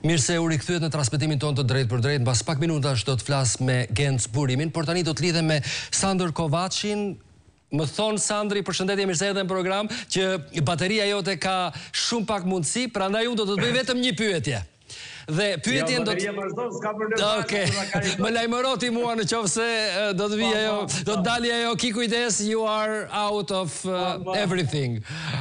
Mirë se u rikthyet në transmetimin tonë të drejt për drejt, mbas pak minutash do të flas me Genc Burimin, por tani do të lidhem me Sandër Kovacin. Më thonë Sandri, përshëndetje, mirë se erdhe në program, që bateria jote ka shumë pak mundësi, prandaj unë do të bëj vetëm një pyetje. Dhe pyetjen do të... Okej, më lajmëroti mua në qoftë se do të vijë ajo, do të dalë ajo, ki kujdes, you are out of everything.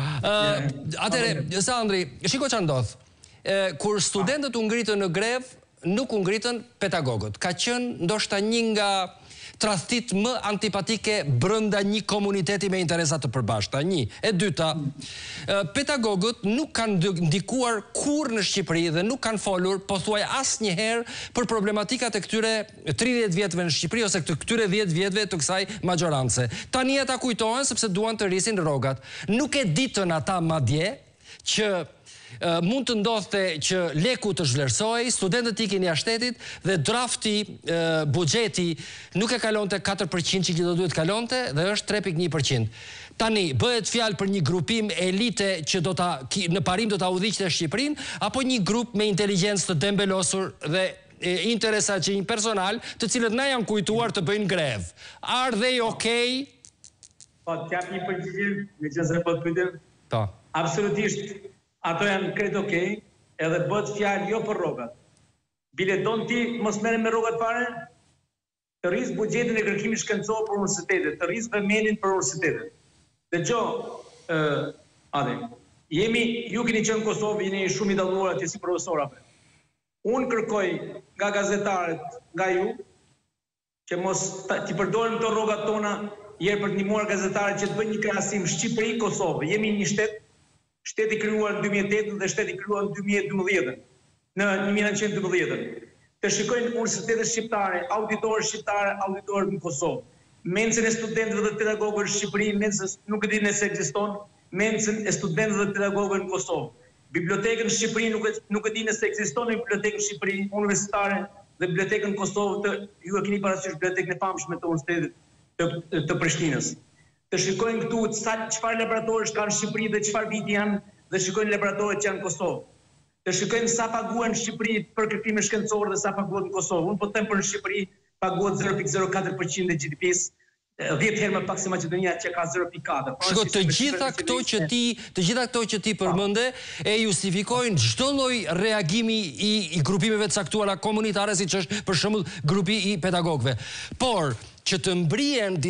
Atëre, Sandri, shiko çfarë ndodh. Kur studentët u ngritën në grev, nuk u ngritën pedagogët. Ka qenë ndoshta një nga tradhtit më antipatike brenda një komuniteti me interesa të përbashkëta. Një. E dyta, pedagogët nuk kanë ndikuar kurrë në Shqipëri dhe nuk kanë folur pothuaj asnjëherë për problematikat e këtyre 30 vjetëve në Shqipëri ose këtyre 10 vjetëve të kësaj magjorance. Tani ata kujtohen sepse duan të rrisin rrogat. Nuk e ditën ata madje që mund të ndodhte që leku të zhvlerësohej, studentët ikin jashtetit dhe drafti, buxheti nuk e kalonte 4% që do duhet kalonte dhe është 3.1%. Tani bëhet fjalë për një grupim elite që në parim do ta udhëhiqte Shqipërinë, apo një grup me inteligjencë të dembelosur dhe interesa që një personal, të cilët na janë kujtuar të bëjnë grev. Are they okay? Po, t'jap një përgjigje, në qëse po të pyetëm. Po. Absolutisht. Ato janë krejt okej, edhe bëhet fjalë jo për rrogat. Bile don ti mos merrem me rrogat fare? Të rris buxhetin e kërkimit shkencor për universitetet, të rris vëmendjen për universitetet. Dëgjoj, Ade, ju keni qenë në Kosovë, jeni shumë i dalluar atje si profesorave. Unë kërkoj nga gazetarët, nga ju, që mos t'i përdorim të rrogat tona herë për të ndihmuar gazetarët që të bëjnë një krahasim Shqipëri-Kosovë. Jemi një shteti krijuar në 2008 dhe shteti krijuar në 2012, në 1912. Të shikojnë universitetet shqiptare, auditorë shqiptare, auditorë në Kosovë. Mencën e studentëve dhe pedagogëve në Shqipëri, mencën nuk e di nëse ekziston, mencën e studentëve dhe pedagogëve në Kosovë. Bibliotekën në Shqipëri nuk e di nëse ekziston bibliotekën në Shqipëri universitare dhe bibliotekën në Kosovë, ju e keni parasysh bibliotekën e famshme të Universitetit të Prishtinës. Të shikojnë këtu çfarë laboratorësh kanë në Shqipëri dhe çfarë viti janë dhe shikojnë laboratorët që janë në Kosovë. Të shikojnë sa paguhen në Shqipëri për kërkime shkencore dhe sa paguhet në Kosovë. Unë po them për në Shqipëri paguhet 0.04% e GDP-s, 10 herë më pak se Maqedonia që ka 0.4. Shiko, të gjitha këto që ti përmende e justifikojnë çdo lloj reagimi i grupimeve të caktuara komunitare, siç është për shembull grupi i pedagogëve. Por që të mbrihen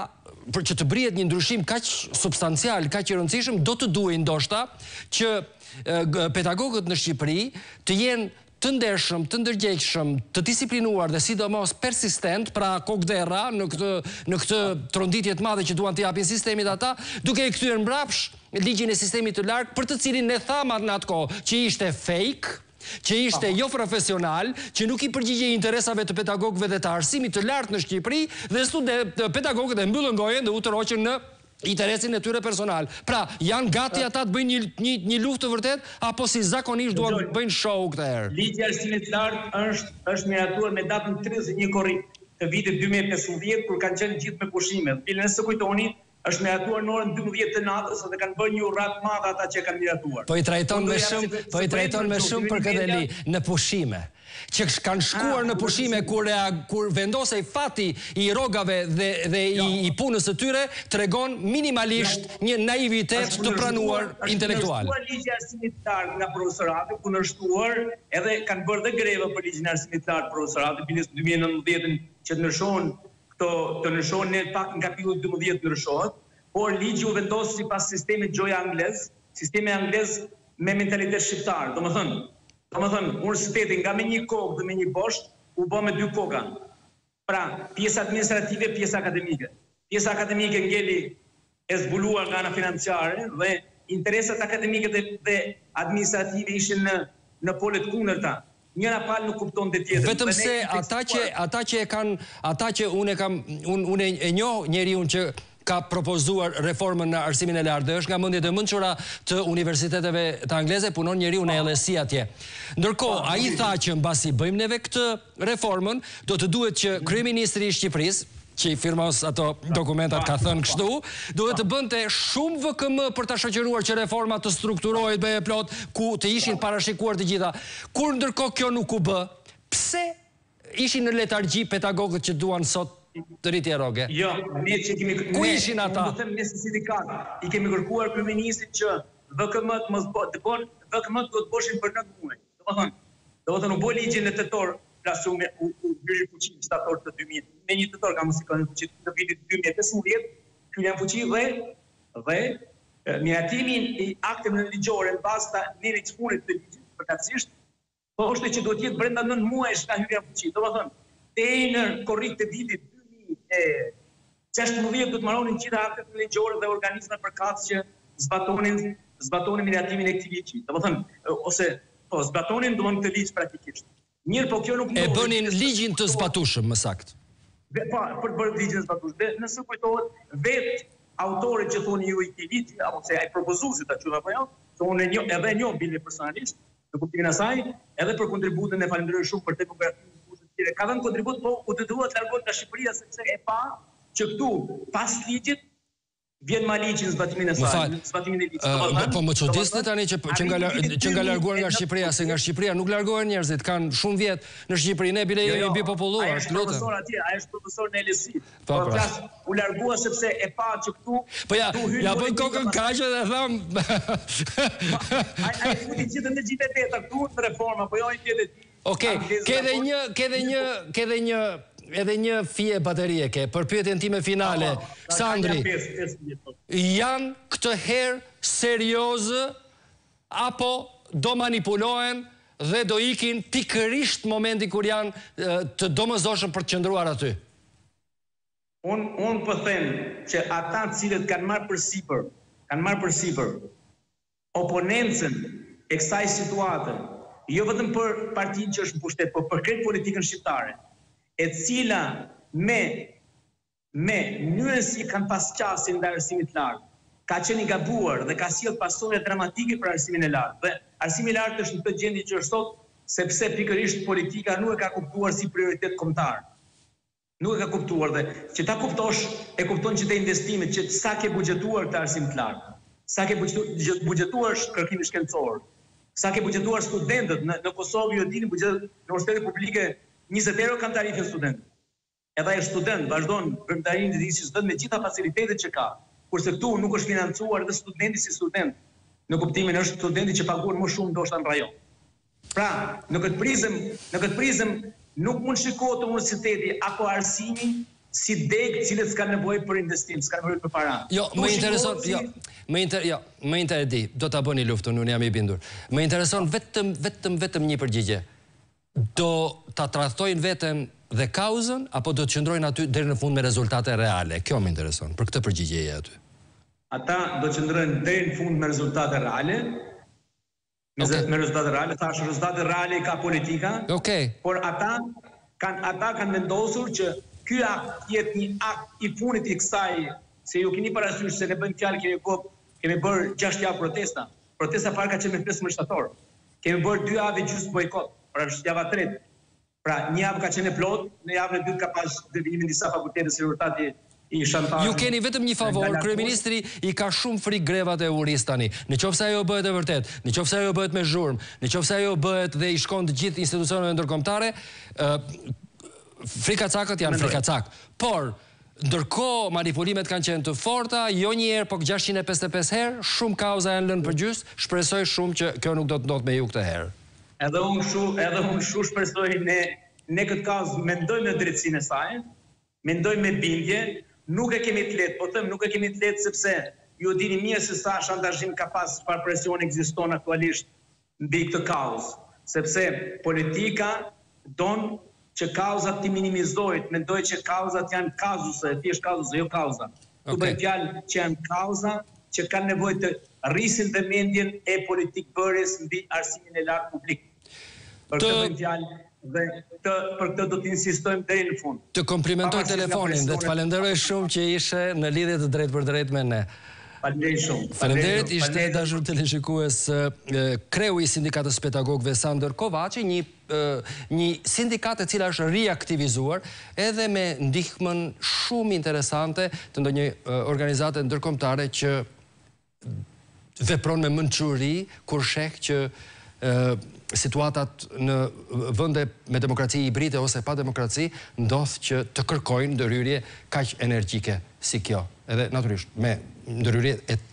që të brihet një ndryshim kaq substancial, kaq i rëndësishëm, do të duhej ndoshta që pedagogët në Shqipëri të jenë të ndershëm, të ndërgjegjshëm, të disiplinuar dhe sidomos persistent, pra kokderra në këtë tronditje të madhe që duan të japin sistemit ata, duke e kthyer mbrapsh ligjin e sistemit të lartë, për të cilin ne thamë në atë kohë që ishte fake, që ishte jo profesional, që nuk i përgjigje interesave të pedagogëve dhe të arsimit të lartë në Shqipëri, dhe pedagogët e mbyllën gojen dhe u tërhoqën në interesin e tyre personal. Pra, janë gati ata të bëjnë një luftë të vërtet, apo si zakonisht duan të bëjnë show këtë herë? Ligji i arsimit të lartë është miratuar me datën 31 korrik të vitit 2015, kur kanë qenë gjithë me pushime. Bile nëse kujtoni, është miratuar në orën 12 të natës dhe kanë bërë një urrat madh ata që kanë miratuar. Po i trajton me shumë për këtë li, në pushime. Që kanë shkuar në pushime kur vendosej fati i rrogave dhe i punës së tyre, tregon minimalisht një naivitet të pranuar intelektual. Kundërshtuar ligji i arsimit të lartë nga profesorati, kundërshtuar edhe kanë bërë dhe greve për ligjin e arsimit të lartë profesorati, biles 2019 që të ndryshohen në pak në kapitullit 12 ndryshohet, por ligji u vendos sipas sistemit Gjoja anglez, sistemi anglez me mentalitet shqiptar. Domethënë, universiteti nga me një kokë dhe me një boshtë u bë me dy koka. Pra, pjesa administrative, pjesa akademike. Pjesa akademike ngeli e zbuluar nga ana financiare dhe interesat akademike dhe administrative ishin në polet kundërta. Njëra palë nuk kupton të tjetër. Vetëm se ata që unë e njoh njeriu që ka propozuar reformën në arsimin e lartë, dhe është nga mendjet e mençura të universiteteve të angleze, punon njeriu në LSE atje. Ndërkohë, ai tha që mbasi bëjmë neve këtë reformën, do të duhet që kryeministri i Shqipërisë, që i firmos ato dokumentat ka thënë kështu, duhet të bënte shumë VKM për ta shoqëruar që reforma të strukturohet bëhe plot, ku të ishin parashikuar të gjitha. Kur ndërkohë kjo nuk u bë, pse ishin në letargji pedagogët që duan sot të rritje rroge? Jo, ne që kemi... Ku ishin ata? Do të them ne si sindikat, i kemi kërkuar kryeministit që VKM-t mos VKM-t do të bëshin për 9 muaj. Do të thënë u bë ligji në tetor, plasë u hyri fuqi në shtator të 2000. Me një tetor kam mos i kanë fuqi të vitit 2015, hyrën fuqi dhe miratimin i akteve ligjore në bazë të nivelit të punit të ligjit përkatësisht, po është që duhet jetë brenda 9 muajsh nga hyrja në fuqi. Do të thënë, deri në korrik të vitit 2016 do të marronin gjitha aktet ligjore dhe organizmat përkatës që zbatonin miratimin e këtij ligji. Do të thënë, ose po zbatonin domon këtë ligj praktikisht. Mirë, po kjo nuk e bënin ligjin të zbatueshëm, më saktë. Po, për të bërë ligjin të zbatueshëm. Nëse kujtohet vetë autorit që thonë ju i këtij ligji, apo se ai propozuesi ta quajmë apo jo, thonë edhe një bile personalisht, në kuptimin e saj, edhe për kontributin e falenderoj shumë për demografinë e kushtet të tjera. Ka dhënë kontribut, po u detyruar të largohet nga Shqipëria sepse e pa që këtu pas ligjit vjen ma ligjin në zbatimin e saj, zbatimin e ligjit. Po më çuditni tani që nga larguar nga Shqipëria, se nga Shqipëria nuk largohen njerëzit, kanë shumë vjet në Shqipëri, ne bile jemi mbi populluar. Ai është profesor atje, ai është profesor në LSI. Po flas, u largua sepse e pa që këtu. Po ja bën kokën kaqe dhe tham. Ai futi gjithë në gjithë teta këtu në reforma, po jo i tjetër. Okej, ke edhe një fije baterie ke, për pyetjen time finale, Sandri, janë këtë herë seriozë apo do manipulohen dhe do ikin pikërisht momenti kur janë të domosdoshëm për të qëndruar aty? Unë po them që ata cilët kanë marrë për sipër oponencën e kësaj situate, jo vetëm për partinë që është në pushtet, por për krejt politikën shqiptare, e cila me mënyrën si kanë pas qasin ndaj arsimit lartë, ka qenë i gabuar dhe ka sjellë pasojë dramatike për arsimin e lartë. Dhe arsimi i lartë është në këtë gjendje që është sot, sepse pikërisht politika nuk e ka kuptuar si prioritet kombëtar. Nuk e ka kuptuar dhe që ta kuptosh, e kupton që të investimet, që sa ke buxhetuar këtë arsim të lartë, sa ke buxhetuar kërkimin shkencor, sa ke buxhetuar studentët në Kosovë, ju e dini buxhetet në universitetet publike 20 euro kanë tarifën student. Edhe ai student vazhdon vëmëtarinë të disë student me gjitha facilitetet që ka, kurse këtu nuk është financuar dhe studenti si student. Në kuptimin është studenti që paguan më shumë ndoshta në rajon. Pra, në këtë prizëm nuk mund shikohet universiteti apo arsimi si degë cilët s'ka nevojë për investim, s'ka nevojë për para. Jo, më intereson, më interedi, do ta bëni luftën, unë jam i bindur. Më intereson vetëm një përgjigje. Do ta tradhtojnë veten dhe kauzën, apo do të qëndrojnë aty deri në fund me rezultate reale? Kjo më intereson, për këtë përgjigjeje aty. Ata do të qëndrojnë deri në fund me rezultate reale. Me rezultate reale, thash rezultate reale ka politika. Por ata kanë vendosur që ky akt jetë një akt i funit i kësaj, se ju keni parasysh se ne bëjmë fjalë, kemi bërë 6 javë protesta. Protesta parë ka qenë me 15 shtator. Kemi bërë 2 javë gjysmë bojkot. Pra është java 3. Pra një javë ka qenë plot, në javën e dytë ka pas devijimin disa fakultete si rezultati i shantazhit. Ju keni vetëm një favor, kryeministri i ka shumë frikë grevat e uris tani. Nëse ajo bëhet e vërtet, nëse ajo bëhet me zhurmë, nëse ajo bëhet dhe i shkon të gjithë institucioneve ndërkombëtare, frikacakët janë frikacak. Por ndërkohë manipulimet kanë qenë të forta, jo një herë, por 655 herë, shumë kauza janë lënë përgjys, shpresoj shumë që kjo nuk do të ndodhë me ju këtë herë. Edhe unë shu shpresoj ne këtë kauzë mendoj me drejtsinë e saj, mendoj me bindje, nuk e kemi të lehtë, po them nuk e kemi të lehtë sepse ju dini mirë se sa shantazhim ka pas, çfarë presion ekziston aktualisht mbi këtë kauzë, sepse politika don që kauzat të minimizohet, mendoj që kauzat janë kazuse, thjesht kazuse, jo kauza. Tu bëj fjalë që janë kauza që kanë nevojë të rrisin dhe mendjen e politikë bërjes mbi arsimin e lartë publik. Për të bëjmë fjalë dhe për këtë do të insistojmë deri në fund. Të komplimentoj telefonin dhe të falenderoj shumë që ishe në lidhje të drejtë për drejtë me ne. Faleminderit shumë. Faleminderit, ishte dashur teleshikues kreu i sindikatës pedagogëve Sandor Kovaçi, një sindikat e cila është riaktivizuar edhe me ndihmën shumë interesante të ndonjë organizate ndërkombëtare që vepron me mençuri kur sheh që situatat në vende me demokraci hibride ose pa demokraci ndodh që të kërkojnë ndërhyrje kaq energjike si kjo. Edhe natyrisht me ndërhyrje